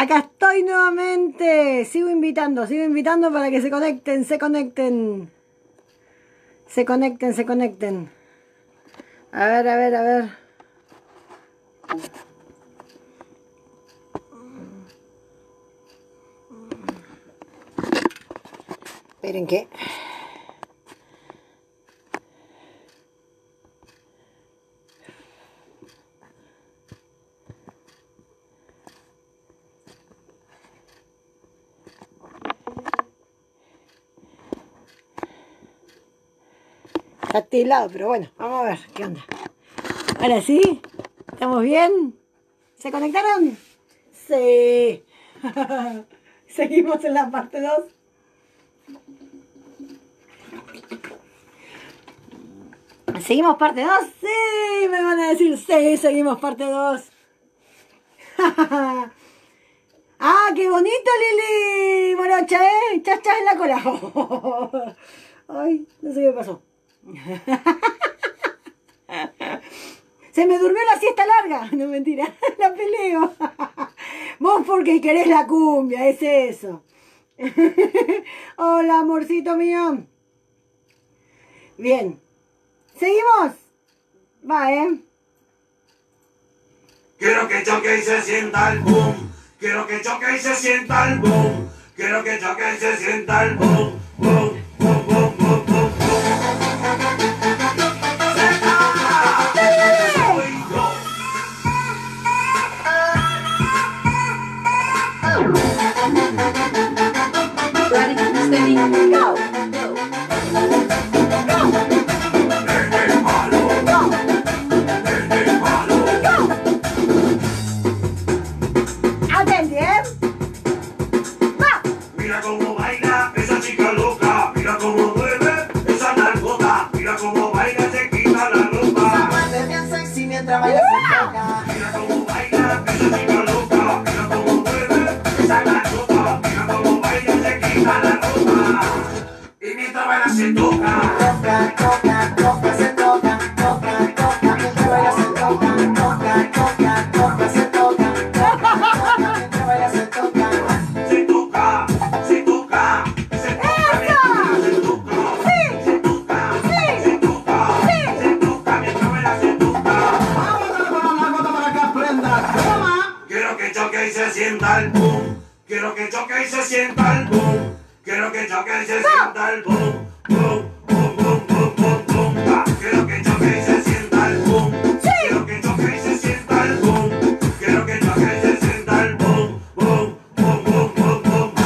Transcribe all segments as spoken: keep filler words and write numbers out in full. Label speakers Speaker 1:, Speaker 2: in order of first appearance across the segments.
Speaker 1: Acá estoy nuevamente. Sigo invitando, sigo invitando para que se conecten, se conecten. Se conecten, se conecten. A ver, a ver, a ver. Esperen que... Está tilado, pero bueno, vamos a ver qué onda. Ahora sí, ¿estamos bien? ¿Se conectaron? Sí. Seguimos en la parte dos. ¿Seguimos parte dos? Sí, me van a decir sí, seguimos parte dos. ¡Ah, qué bonito, Lili! Morocha, ¿eh? Chachas en la cola. Ay, no sé qué pasó. Se me durmió la siesta larga. No, mentira, la peleo. Vos porque querés la cumbia, es eso. Hola, amorcito mío. Bien. ¿Seguimos? Va, ¿eh?
Speaker 2: Quiero que choque y se sienta el boom. Quiero que choque y se sienta el boom. Quiero que choque y se sienta el boom. Boom, boom, boom, boom, boom, boom.
Speaker 3: Ready, steady, go!
Speaker 2: Mira cómo baila esa chica loca, mira cómo mueve esa narcota, mira cómo baila, se quita la ropa.
Speaker 4: Esa bien sexy mientras baila se toca.
Speaker 2: Mira cómo baila esa chica loca, mira cómo mueve esa narcota, mira cómo baila, se quita la ropa. Y mientras baila se toca.
Speaker 4: Toca, toca, toca, se toca. Toca, toca, mientras baila se toca. Toca, toca, toca, se toca. Toca, toca, mientras baila se toca.
Speaker 2: Se toca, se toca, se toca, se toca, se toca, se toca, se toca, mientras baila se toca. Quiero que choque y se sienta el boom. Quiero que choque y se sienta el boom. Quiero que choque y se sienta el boom. Boom, boom, boom, boom, boom, boom. Ah, quiero que choque y se sienta el boom. Quiero que choque y se sienta el boom. Quiero que choque y se sienta el boom. Boom, boom, boom, boom, boom, boom.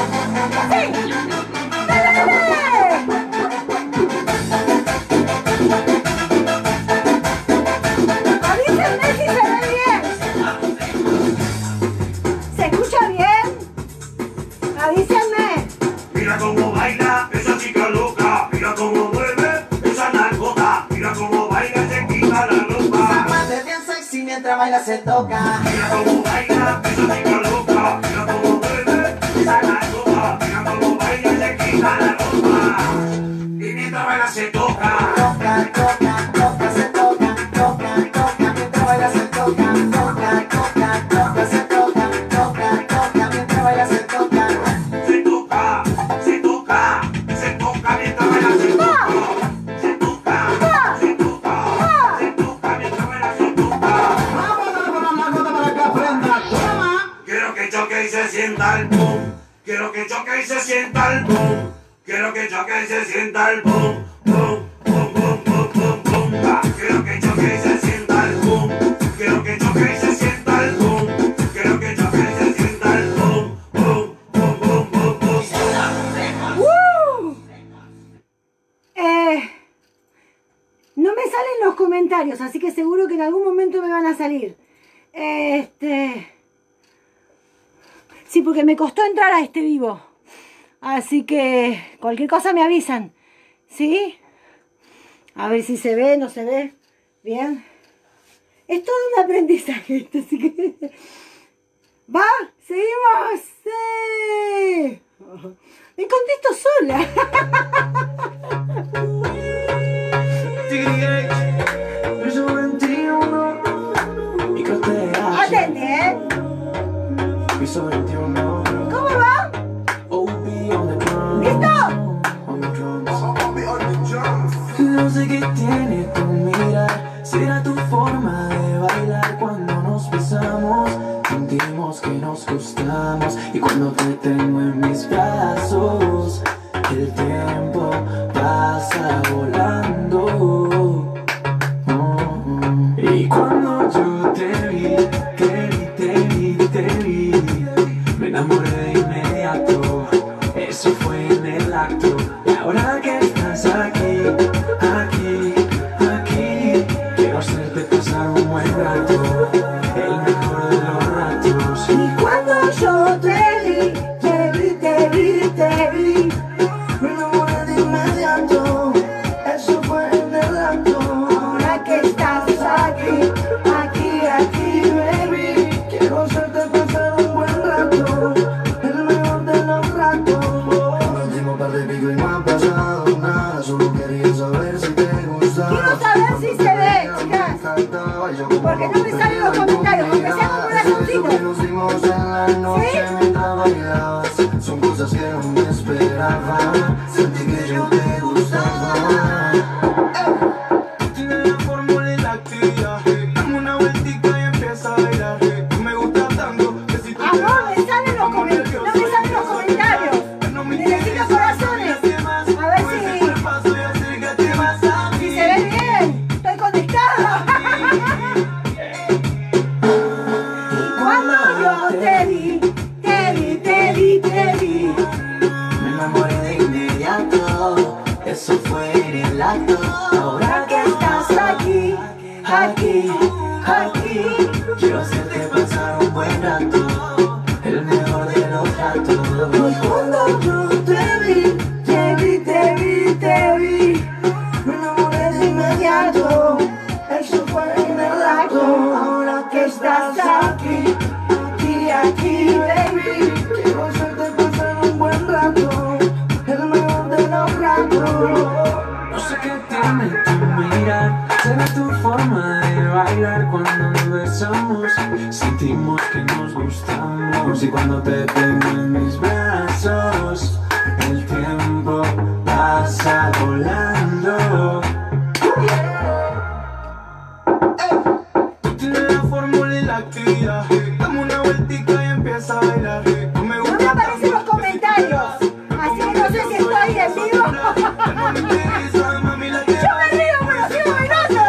Speaker 1: Avísenme si se ve bien. ¿Se escucha bien? Avísenme.
Speaker 2: Mira cómo baila esa chica loca, mira cómo mueve esa narcota, mira cómo baila, se quita la ropa.
Speaker 4: Esa bien sexy mientras baila se toca.
Speaker 2: Mira cómo baila esa chica loca, mira cómo mueve esa narcota, mira cómo baila, se quita la ropa. Y mientras baila se toca.
Speaker 4: Toca, toca, toca, se toca. Toca, toca, mientras baila se toca. Toca, toca, toca, se toca. Toca, toca, mientras baila se toca.
Speaker 2: Se toca, se toca, se toca mientras baila se toca. Se toca, se toca, se toca mientras baila se toca. Quiero que choque y se sienta el boom. Quiero que choque y se sienta el boom. Quiero que choque y se sienta el boom. Boom, boom, boom, boom, boom, boom. Ah, quiero que choque y se sienta el boom. Quiero que choque y se sienta el boom. Quiero que choque y se sienta el boom. Boom, boom, boom, boom, boom.
Speaker 1: ¡Woo! Eh, no me salen los comentarios, así que seguro que en algún momento me van a salir. Este... Sí, porque me costó entrar a este vivo. Así que cualquier cosa me avisan. ¿Sí? A ver si se ve, no se ve. Bien. Es todo un aprendizaje esto, así que... ¿Va? ¿Seguimos? ¡Sí! Me contesto sola. Atende, ¿eh?
Speaker 4: piso veintiuno.
Speaker 1: ¿Cómo va?
Speaker 4: Obi on the drums.
Speaker 1: ¿Listo?
Speaker 4: On the drums. No sé qué tiene tu mirar, será tu forma de bailar cuando nos besamos. Sentimos que nos gustamos y cuando te tengo en mis brazos, el tiempo pasa volando. Oh, y cuando yo te vi, te vi, te vi, te vi, me enamoré de inmediato. Eso fue en el acto. Y ahora que estás aquí, aquí, aquí, quiero hacerte pasar un buen rato, el mejor de los ratos.
Speaker 1: Y cuando yo te vi, te vi, te vi, te vi,
Speaker 4: Me enamoré de inmediato. Eso fue en el acto.
Speaker 1: ahora que estás aquí, aquí, aquí, baby.
Speaker 4: Quiero hacerte pasar un buen rato, el mejor de los ratos. Nos dimos par de pico y no ha pasado nada. Solo quería saber si te gustaba.
Speaker 1: Quiero saber si se ve, chicas. Porque no me salen los comentarios, aunque sea con corazoncitos.
Speaker 4: Que nos dimos en la noche
Speaker 1: ¿Sí?
Speaker 4: mientras bailabas. Son cosas que no me esperaba. Sentí que yo te gustaba. Tienes la fórmula y la actividad. Dame una vueltica y empieza a bailar. Tú me gustas tanto que si tú
Speaker 1: Amor, me salen los comentarios, no me salen los comentarios. Necesito corazones. A ver si, si se ve bien. Estoy conectada. Y cuando yo te vi, te vi, te vi, te vi.
Speaker 4: me enamoré de inmediato. Eso fue en el acto.
Speaker 1: Ahora que estás aquí, aquí, aquí.
Speaker 4: Quiero hacerte pasar un buen rato, el mejor de los ratos.
Speaker 1: Y cuando yo te vi, te vi, te vi, te vi.
Speaker 4: Me enamoré de inmediato. Eso fue en el acto.
Speaker 1: Ahora que estás aquí, aquí, aquí, baby.
Speaker 4: Quiero hacerte pasar un buen rato, el mejor de los ratos. No sé qué tiene tu mirar, será tu forma de bailar cuando nos besamos. Sentimos que nos gustamos y cuando te tengo en mis brazos, el tiempo pasa volando. Tú tienes la fórmula y la actividad. Dame una vueltica y empieza a bailar. Tú me
Speaker 1: No me
Speaker 4: gustas
Speaker 1: aparecen los comentarios, así que no sé si estoy en vivo. Yo me río, pero sigo bailando,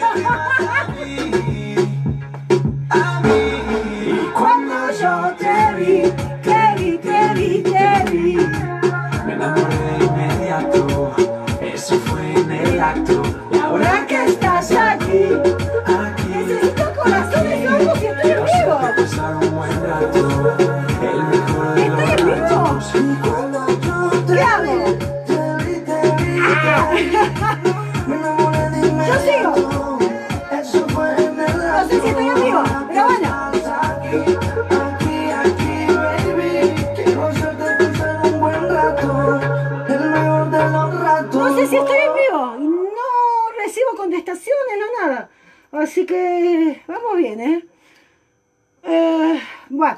Speaker 1: ¿eh?
Speaker 4: Y
Speaker 1: Cuando yo te vi, te vi, te vi, te vi.
Speaker 4: me enamoré de inmediato. Eso fue en el acto. Y
Speaker 1: Ahora que estás aquí,
Speaker 4: aquí
Speaker 1: necesito corazones locos y estoy en vivo.
Speaker 4: pasar un buen rato, el mejor de
Speaker 1: Estoy en
Speaker 4: los
Speaker 1: vivo.
Speaker 4: ratos. Y cuando yo te
Speaker 1: ¿Qué hago?
Speaker 4: te vi, te vi, me enamoré de
Speaker 1: Yo sigo.
Speaker 4: inmediato. Eso fue en el
Speaker 1: No
Speaker 4: acto.
Speaker 1: sé si estoy en vivo, pero bueno.
Speaker 4: Aquí, aquí, aquí, baby. Quiero hacerte pasar un buen rato, el mejor de los ratos.
Speaker 1: No sé si estoy en vivo y no recibo contestaciones, no nada. Así que vamos bien, ¿eh? eh bueno.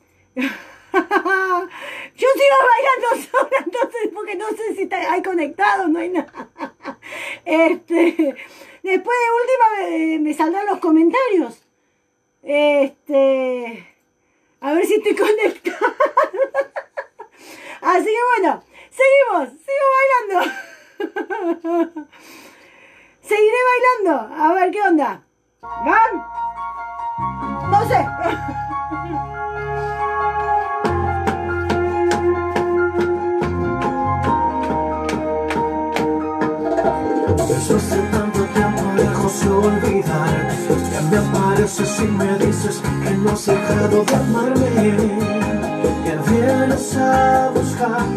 Speaker 1: Yo sigo bailando sola, entonces, porque no sé si está, hay conectado, no hay nada. Este, después de última me, me saldrán los comentarios. Este, a ver si estoy conectada. Así que bueno, seguimos, sigo bailando. Seguiré bailando, a ver qué onda. ¿Van? No sé.
Speaker 4: Después de tanto tiempo lejos de olvidar, ya me apareces y me dices que no has dejado de amarme, que vienes a buscar.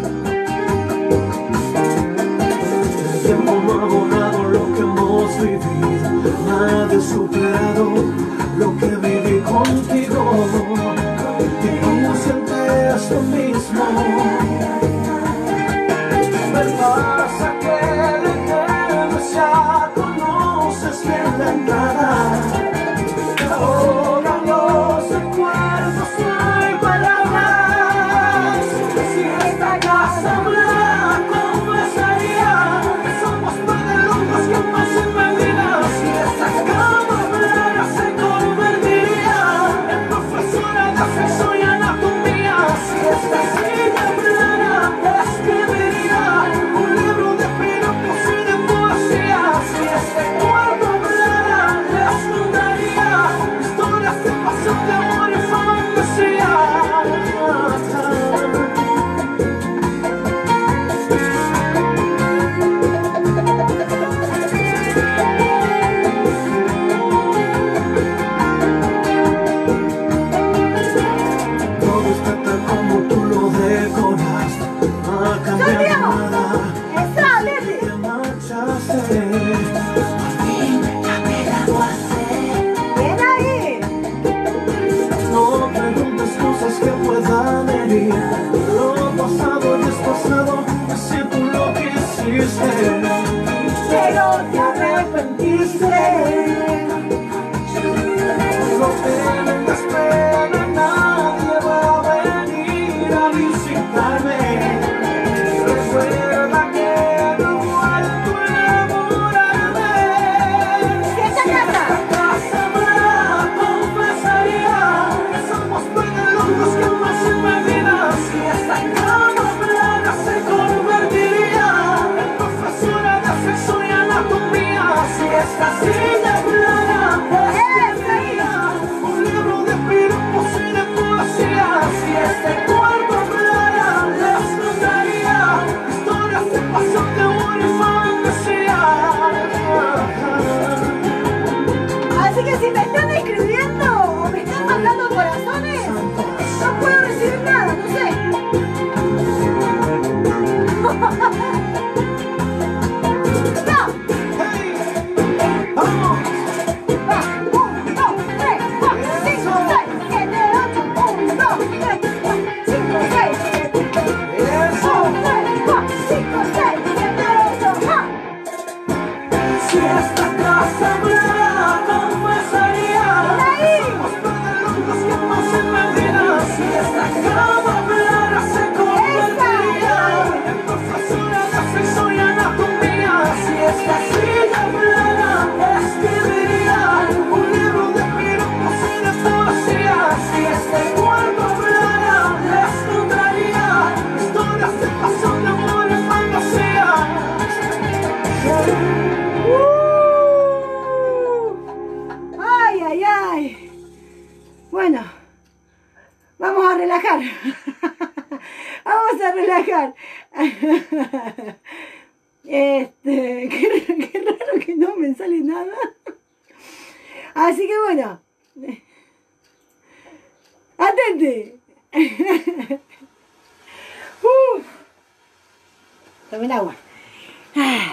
Speaker 4: El tiempo no ha borrado lo que hemos vivido, nadie ha superado lo que viví contigo, y como siempre es lo mismo. Me pasa que lo que ya conoces bien la entrada. Ahora los recuerdos no hay para fantasía. Todo está tal como tú lo decoras. No ha cambiado nada. Te marchaste.
Speaker 1: Bien ahí.
Speaker 4: No preguntes cosas que puedan herir. Lo pasado ya es pasado, así tú lo quisiste.
Speaker 1: Pero te arrepentiste.
Speaker 4: No tengas pena, nadie va a venir a visitarme. Recuerda que no he vuelto a enamorarme.
Speaker 1: Esta casa.
Speaker 4: Casa blanca, confesaría que somos tan locos que no se imaginan. Si esta cama blanca se convertiría en profesora de sexo y anatomía. Si esta silla blanca escribiría un libro de piropos y de poesía. Si este cuerpo blanca les contaría historias de pasión, de amor y fantasía.
Speaker 1: Así que si me están escribiendo o me están mandando corazones, no puedo recibir nada, no sé. ¡No!
Speaker 4: ¡Vamos!
Speaker 1: Va, un, dos, tres, cuatro, cinco, seis, siete, ocho, un, dos, tres, cuatro, cinco, seis, siete,
Speaker 4: ¡Eso!
Speaker 1: un, tres, cuatro, cinco, seis, siete, ocho, ¡ja!
Speaker 4: Si esta casa blanca confesaría
Speaker 1: ahí.
Speaker 4: somos tan locos que no se imaginan. Si esta cama blanca se convertiría en profesora de sexo y anatomía. Si esta silla blanca escribiría un libro de piropos y de poesía. Si este cuerpo blanca les contaría historias de pasión, de amor y fantasía.
Speaker 1: Uh. Ay, ay, ay. Bueno, vamos a relajar. Vamos a relajar. Este, qué, qué raro que no me sale nada. Así que bueno. Atente. Uh. Tomen agua. Ah.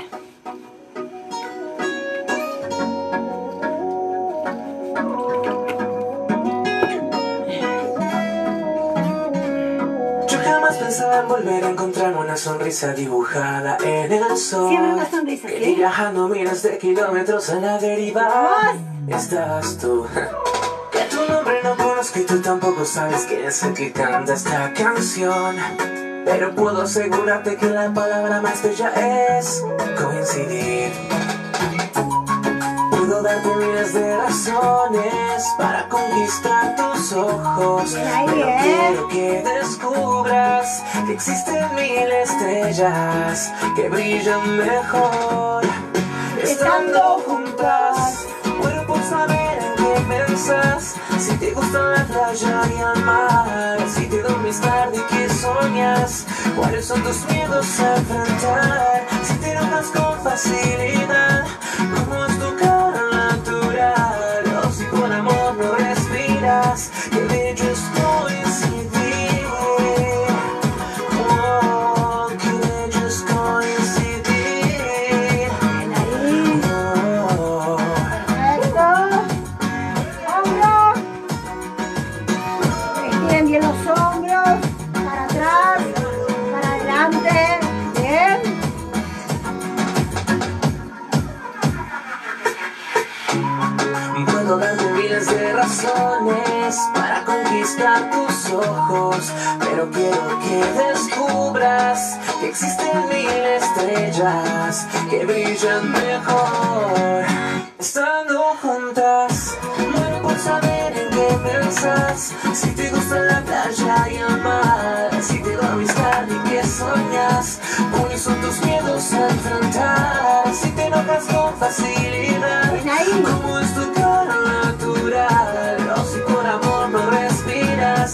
Speaker 4: Yo jamás pensaba en volver a encontrarme una sonrisa dibujada en el sol.
Speaker 1: Siempre una sonrisa,
Speaker 4: Que
Speaker 1: ¿sí?
Speaker 4: viajando miles de kilómetros a la deriva estás tú. Que tu nombre no conozco y tú tampoco sabes quién es el que canta esta canción. Pero puedo asegurarte que la palabra más bella es coincidir. Puedo darte miles de razones para conquistar tus ojos.
Speaker 1: Ahí,
Speaker 4: Pero
Speaker 1: ¿eh?
Speaker 4: quiero que descubras que existen mil estrellas que brillan mejor estando juntas. Muero por saber en qué piensas, si te gusta la playa y el mar, si te dormís tarde y qué soñas, cuáles son tus miedos a enfrentar, si te enojas con facilidad, cómo es tu cara natural, o si con amor no respiras, qué bello es coincidir. Oh, qué bello es coincidir. Oh.
Speaker 1: Estiren bien los hombros, para atrás, para adelante, bien.
Speaker 4: Puedo darte miles de razones para conquistar tus ojos, pero quiero que descubras que existen mil estrellas que brillan mejor estando juntas. Muero por saber en qué piensas, si te gusta la playa y el mar, si te dormís tarde y qué soñas, cuáles son tus miedos a enfrentar, si te enojas con facilidad, cómo es tu cara natural, o si por amor no respiras,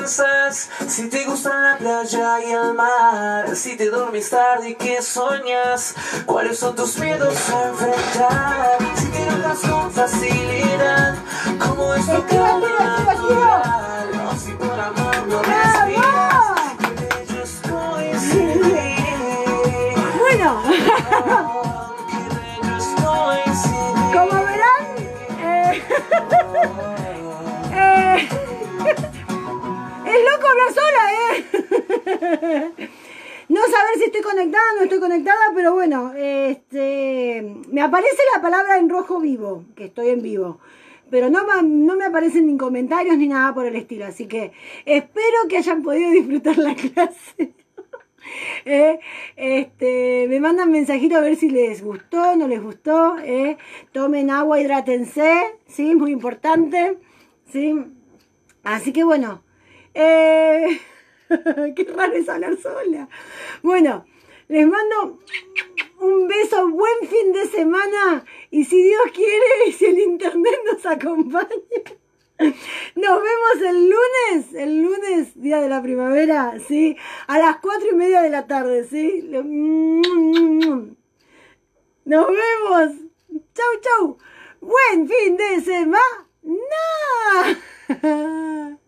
Speaker 4: piensas, si te gustan la playa y el mar, si te dormís tarde y que soñas, cuáles son tus miedos a enfrentar, si te enojas con facilidad, como es tu
Speaker 1: Esquiva,
Speaker 4: cama
Speaker 1: esquiva, esquiva,
Speaker 4: natural, o si por amor no respiras, qué bello es coincidir.
Speaker 1: Bueno,
Speaker 4: Qué bello es coincidir.
Speaker 1: como verán, eh, eh, es loco hablar sola, ¿eh? No saber si estoy conectada o no estoy conectada, pero bueno, este, me aparece la palabra en rojo vivo, que estoy en vivo. Pero no, no me aparecen ni comentarios ni nada por el estilo. Así que espero que hayan podido disfrutar la clase. eh, este, me mandan mensajitos a ver si les gustó, no les gustó. Eh. Tomen agua, hidrátense. ¿Sí? Muy importante. ¿Sí? Así que bueno. Eh, qué raro es hablar sola. Bueno, les mando un beso, buen fin de semana, y si Dios quiere, si el internet nos acompaña, nos vemos el lunes, el lunes, día de la primavera, ¿sí? A las cuatro y media de la tarde, ¿sí? Nos vemos. Chau, chau. Buen fin de semana.